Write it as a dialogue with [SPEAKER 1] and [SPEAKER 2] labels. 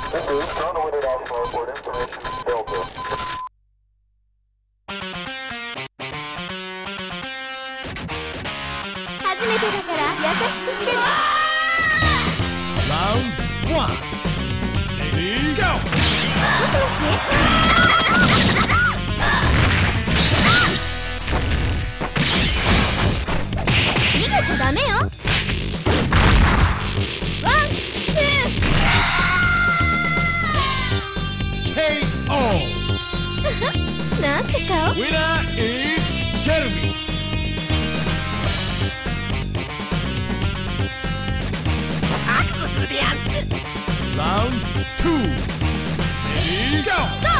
[SPEAKER 1] 初めてだから優しくしてね。
[SPEAKER 2] Round 1. Ready, go!
[SPEAKER 1] もしもし。逃げちゃダメよ。ワン、ツー。
[SPEAKER 2] KO!
[SPEAKER 1] なんて顔。
[SPEAKER 2] Winner is Jeremy! Round 2. Ready, go!